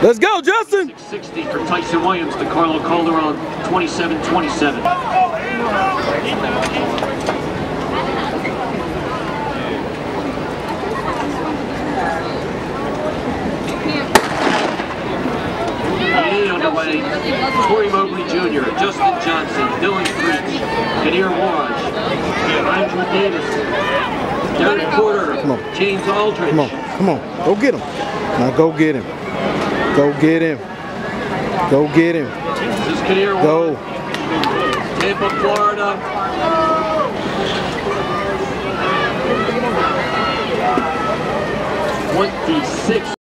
Let's go, Justin! 660 for Tyson Williams to Carlo Calderon, 27-27. Underway, Corey Mobley Jr., Justin Johnson, Dylan Creech, Kadir Waraj, Andrew Davis, Derek Porter, James Aldridge. Come on, go get him. Now go get him. Go get him. Go get him. This is Kadir Waraj. Go. Tampa, Florida. 26.